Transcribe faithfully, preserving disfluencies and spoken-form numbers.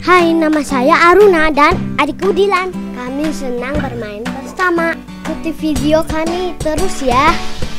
Hai, nama saya Aruna dan adikku Dilan. Kami senang bermain bersama. Ikuti video kami terus ya.